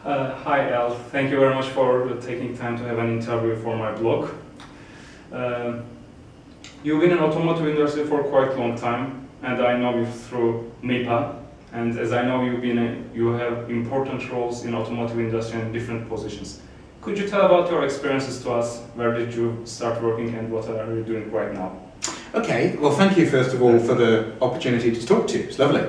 Hi Al, thank you very much for taking time to have an interview for my blog. You've been in automotive industry for quite a long time, and I know you through MIPAA. And as I know, you have important roles in automotive industry in different positions. Could you tell about your experiences to us? Where did you start working, and what are you doing right now? Okay, well, thank you first of all for the opportunity to talk to you. It's lovely.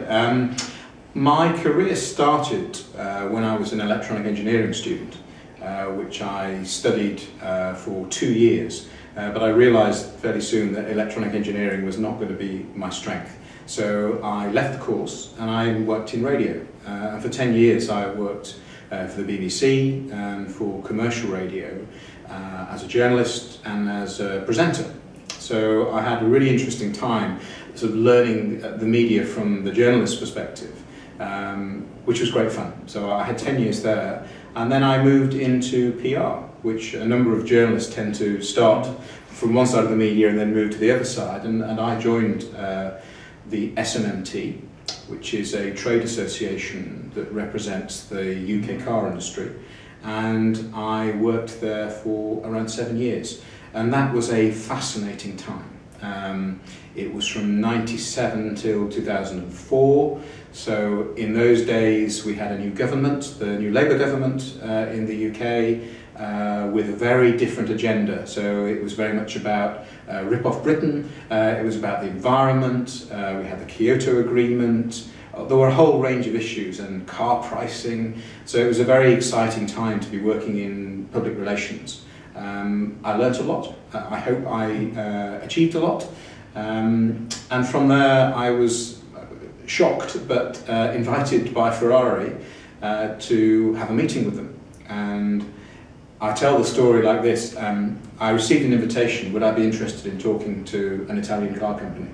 My career started when I was an electronic engineering student, which I studied for 2 years, but I realised fairly soon that electronic engineering was not going to be my strength. So I left the course and I worked in radio. For 10 years I worked for the BBC and for commercial radio as a journalist and as a presenter. So I had a really interesting time sort of learning the media from the journalist's perspective. Which was great fun. So I had 10 years there, and then I moved into PR, which a number of journalists tend to start from one side of the media and then move to the other side, and I joined the SMMT, which is a trade association that represents the UK car industry, and I worked there for around 7 years, and that was a fascinating time. It was from '97 till 2004. So in those days we had a new government, the new Labour government in the UK, with a very different agenda. So it was very much about rip off Britain, it was about the environment, we had the Kyoto Agreement, there were a whole range of issues, and car pricing. So it was a very exciting time to be working in public relations. I learnt a lot, I hope I achieved a lot, and from there I was shocked but invited by Ferrari to have a meeting with them. And I tell the story like this. I received an invitation, would I be interested in talking to an Italian car company?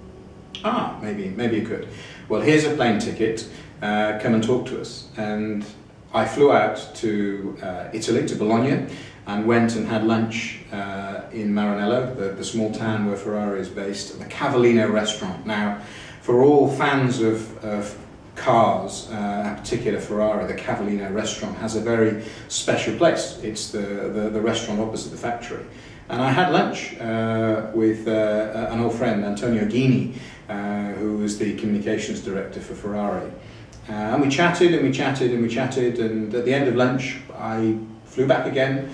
Maybe you could. Well, here's a plane ticket, come and talk to us. And I flew out to Italy, to Bologna, and went and had lunch in Maranello, the small town where Ferrari is based, at the Cavallino restaurant. Now, for all fans of cars, in particular Ferrari, the Cavallino restaurant has a very special place. It's the restaurant opposite the factory. And I had lunch with an old friend, Antonio Ghini, who was the communications director for Ferrari. And we chatted and we chatted and we chatted, and at the end of lunch I flew back again,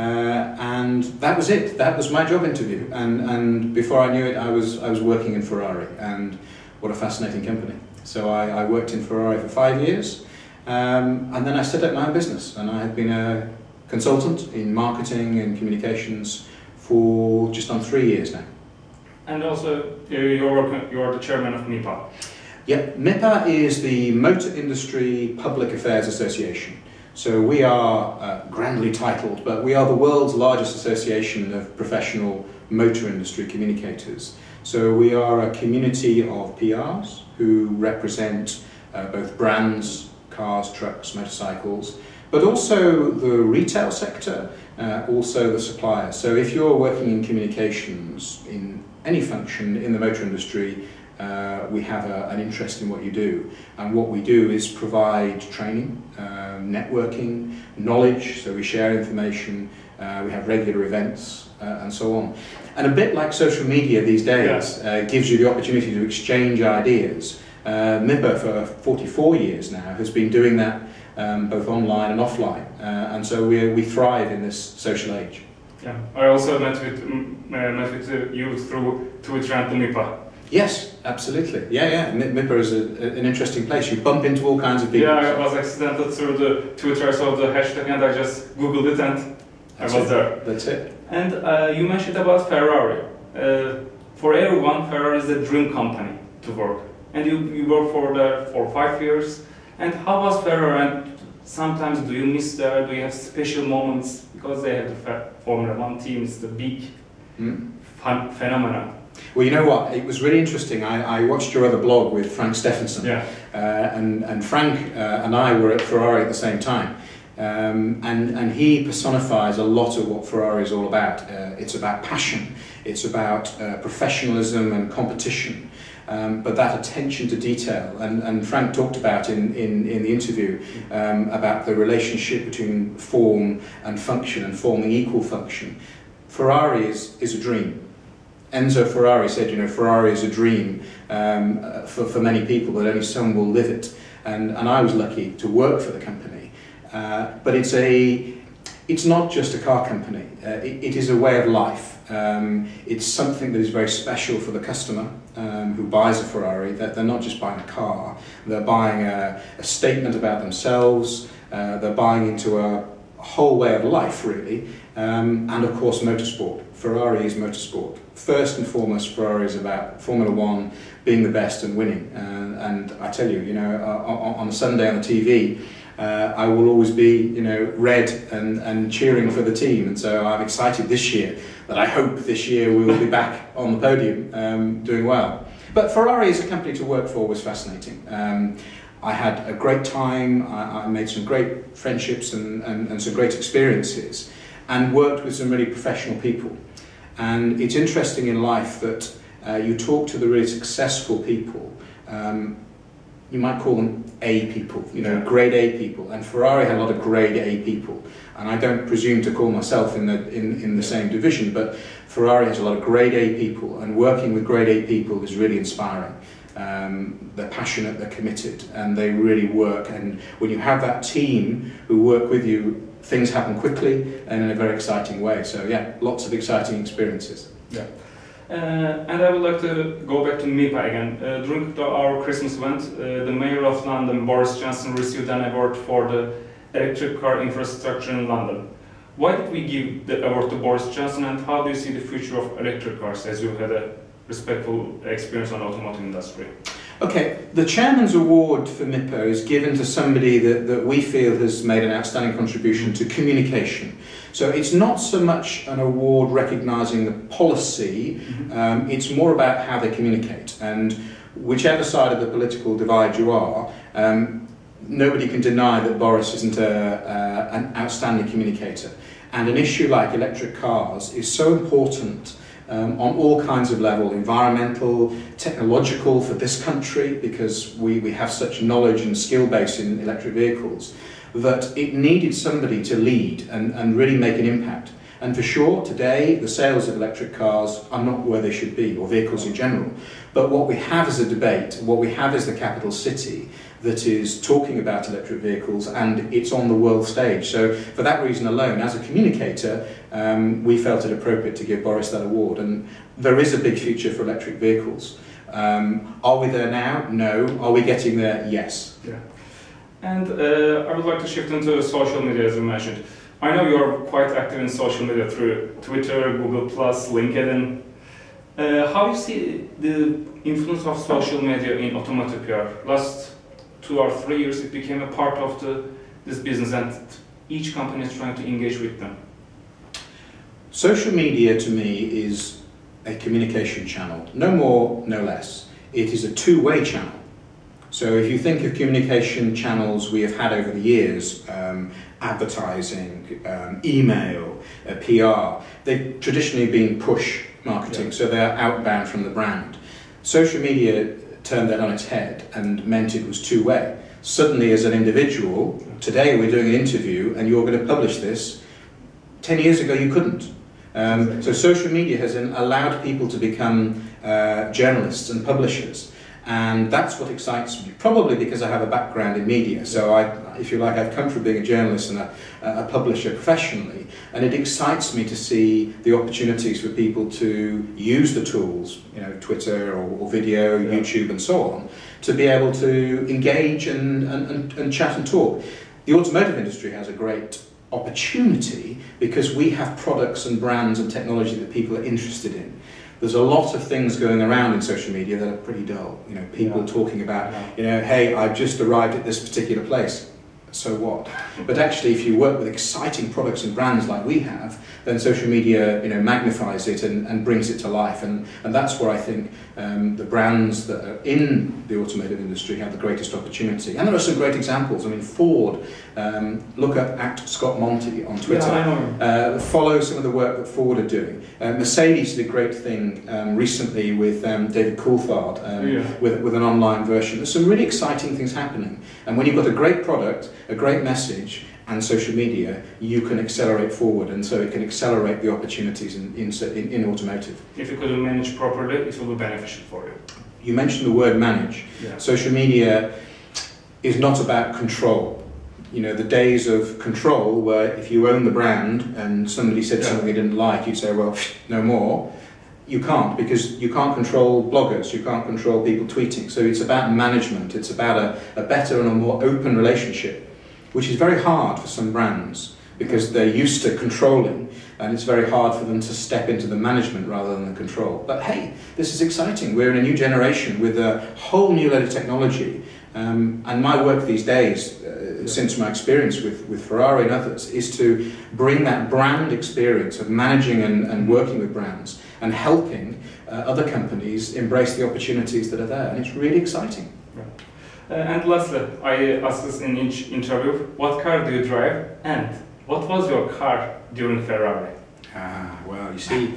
and that was it. That was my job interview, and before I knew it I was working in Ferrari. And what a fascinating company. So I worked in Ferrari for 5 years, and then I set up my own business, and I have been a consultant in marketing and communications for just on 3 years now. And also you're the chairman of MIPAA. Yeah, MIPAA is the Motor Industry Public Affairs Association. So we are grandly titled, but we are the world's largest association of professional motor industry communicators. So we are a community of PRs who represent both brands, cars, trucks, motorcycles, but also the retail sector, also the suppliers. So if you're working in communications in any function in the motor industry, we have an interest in what you do. And what we do is provide training, networking, knowledge, so we share information, we have regular events, and so on. And a bit like social media these days, gives you the opportunity to exchange ideas. MIPAA for 44 years now has been doing that both online and offline, and so we thrive in this social age. Yeah, I also met with you through Twitter and the MIPAA. Yes, absolutely. Yeah. MIPAA is an interesting place. You bump into all kinds of people. Yeah, I was accidental through the Twitter, saw the hashtag, and I just Googled it, and I was there. That's it. And you mentioned about Ferrari. For everyone, Ferrari is the dream company to work. And you worked for 5 years. And how was Ferrari? And sometimes do you miss there? Do you have special moments? Because they have the Formula 1 team, it's the big fun phenomenon. Well, you know what? It was really interesting. I watched your other blog with Frank Steffensen. Yeah. And Frank and I were at Ferrari at the same time. And he personifies a lot of what Ferrari is all about. It's about passion, it's about professionalism and competition. but that attention to detail, and Frank talked about in the interview about the relationship between form and function, and forming equal function. Ferrari is a dream. Enzo Ferrari said, you know, Ferrari is a dream for many people, but only some will live it. And I was lucky to work for the company. But it's not just a car company. It is a way of life. It's something that is very special for the customer who buys a Ferrari. That they're not just buying a car, they're buying a statement about themselves, they're buying into a whole way of life, really. And of course, motorsport. Ferrari is motorsport. First and foremost, Ferrari is about Formula One, being the best and winning. And I tell you, you know, on a Sunday on the TV, I will always be, you know, red and cheering for the team. And so I'm excited this year that I hope this year we will be back on the podium doing well. But Ferrari as a company to work for was fascinating. I had a great time. I made some great friendships and some great experiences, and worked with some really professional people. And it's interesting in life that you talk to the really successful people. You might call them A people, you know, grade A people, and Ferrari had a lot of grade A people. And I don't presume to call myself in the same division, but Ferrari has a lot of grade A people, and working with grade A people is really inspiring. They're passionate, they're committed, and they really work. And when you have that team who work with you, things happen quickly and in a very exciting way. So yeah, lots of exciting experiences. Yeah. And I would like to go back to MIPAA again. During our Christmas event, the Mayor of London, Boris Johnson, received an award for the electric car infrastructure in London. Why did we give the award to Boris Johnson, and how do you see the future of electric cars, as you had a respectful experience on the automotive industry? Okay, the Chairman's Award for MIPAA is given to somebody that we feel has made an outstanding contribution to communication. So it's not so much an award recognising the policy, it's more about how they communicate. And whichever side of the political divide you are, nobody can deny that Boris isn't an outstanding communicator. And an issue like electric cars is so important on all kinds of level, environmental, technological for this country, because we have such knowledge and skill base in electric vehicles, that it needed somebody to lead and really make an impact. And for sure, today, the sales of electric cars are not where they should be, or vehicles in general. But what we have is a debate, what we have is the capital city that is talking about electric vehicles, and it's on the world stage. So for that reason alone, as a communicator, we felt it appropriate to give Boris that award. And there is a big future for electric vehicles. Are we there now? No. Are we getting there? Yes. Yeah. And I would like to shift into social media, as you mentioned. I know you're quite active in social media through Twitter, Google+, LinkedIn. How do you see the influence of social media in automotive PR? Last 2 or 3 years, it became a part of this business, and each company is trying to engage with them. Social media, to me, is a communication channel. No more, no less. It is a two-way channel. So if you think of communication channels we have had over the years, advertising, email, PR, they've traditionally been push marketing, so they're outbound from the brand. Social media turned that on its head and meant it was two-way. Suddenly, as an individual, today we're doing an interview and you're going to publish this. 10 years ago you couldn't. So social media has allowed people to become journalists and publishers. And that's what excites me, probably because I have a background in media. So if you like, I've come from being a journalist and a publisher professionally, and it excites me to see the opportunities for people to use the tools, you know, Twitter or video, YouTube and so on, to be able to engage and chat and talk. The automotive industry has a great opportunity because we have products and brands and technology that people are interested in. There's a lot of things going around in social media that are pretty dull. You know, people talking about, you know, hey, I've just arrived at this particular place. so what? But actually, if you work with exciting products and brands like we have, then social media, magnifies it and brings it to life. And that's where I think the brands that are in the automotive industry have the greatest opportunity. And there are some great examples. I mean, Ford, look at Scott Monty on Twitter. Yeah, I know. Follow some of the work that Ford are doing. Mercedes did a great thing recently with David Coulthard with an online version. There's some really exciting things happening. And when you've got a great product, a great message, and social media, you can accelerate forward, and so it can accelerate the opportunities in automotive. If you could manage properly, it will be beneficial for you. You mentioned the word manage. Yeah. Social media is not about control. The days of control where if you own the brand and somebody said something you didn't like, you'd say, well, no more. You can't, because you can't control bloggers, you can't control people tweeting. So it's about management, it's about a better and a more open relationship, which is very hard for some brands because they're used to controlling, and it's very hard for them to step into the management rather than the control. But hey, this is exciting. We're in a new generation with a whole new load of technology, and my work these days, since my experience with Ferrari and others, is to bring that brand experience of managing and working with brands and helping other companies embrace the opportunities that are there, and it's really exciting. And lastly, I asked this in each interview, what car do you drive and what was your car during Ferrari? Well, you see,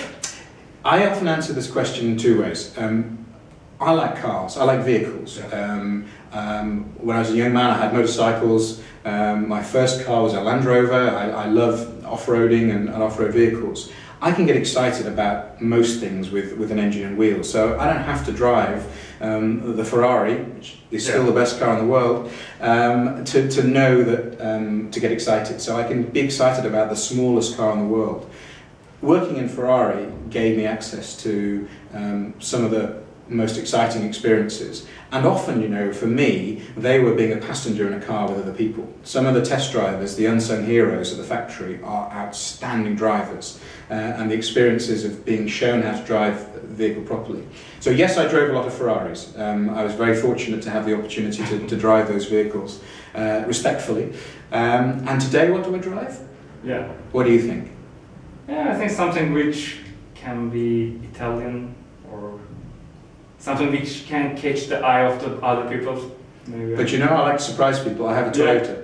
I often answer this question in two ways. I like cars, I like vehicles. When I was a young man, I had motorcycles. My first car was a Land Rover. I love off-roading and off-road vehicles. I can get excited about most things with an engine and wheels, so I don't have to drive the Ferrari, which is still the best car in the world, to know that, to get excited. So I can be excited about the smallest car in the world. Working in Ferrari gave me access to some of the most exciting experiences, and often, for me, they were being a passenger in a car with other people. Some of the test drivers, the unsung heroes at the factory, are outstanding drivers, and the experiences of being shown how to drive the vehicle properly. So yes, I drove a lot of Ferraris. I was very fortunate to have the opportunity to drive those vehicles respectfully. And today, what do I drive? Yeah. What do you think? Yeah, I think something which can be Italian, or something which can catch the eye of the other people. Maybe. But I like to surprise people. I have a Toyota.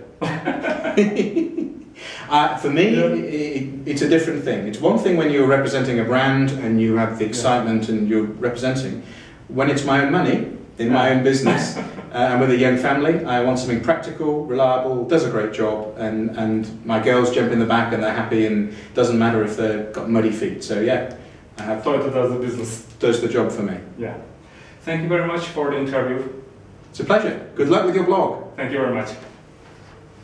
For me, it's a different thing. It's one thing when you're representing a brand and you have the excitement and you're representing. When it's my own money, in my own business, and with a young family, I want something practical, reliable, does a great job, and my girls jump in the back and they're happy, and it doesn't matter if they've got muddy feet. So yeah, Toyota does the business. Does the job for me. Yeah. Thank you very much for the interview. It's a pleasure. Good luck with your blog. Thank you very much.